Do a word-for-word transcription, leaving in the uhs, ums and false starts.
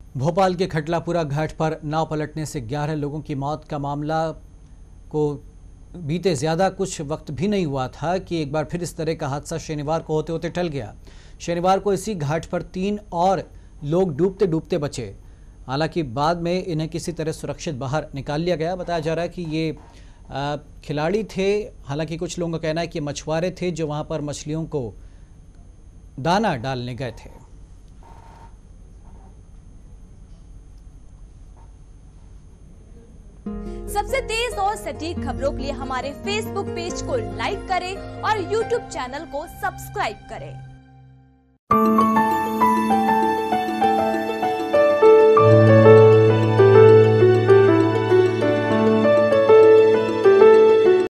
भोपाल के खटलापुरा घाट पर नाव पलटने से ग्यारह लोगों की मौत का मामला को बीते ज़्यादा कुछ वक्त भी नहीं हुआ था कि एक बार फिर इस तरह का हादसा शनिवार को होते होते टल गया। शनिवार को इसी घाट पर तीन और लोग डूबते डूबते बचे। हालांकि बाद में इन्हें किसी तरह सुरक्षित बाहर निकाल लिया गया। बताया जा रहा है कि ये आ, खिलाड़ी थे। हालांकि कुछ लोगों का कहना है कि मछुआरे थे जो वहां पर मछलियों को दाना डालने गए थे। सबसे तेज और सटीक खबरों के लिए हमारे फेसबुक पेज को लाइक करें और यूट्यूब चैनल को सब्सक्राइब करें।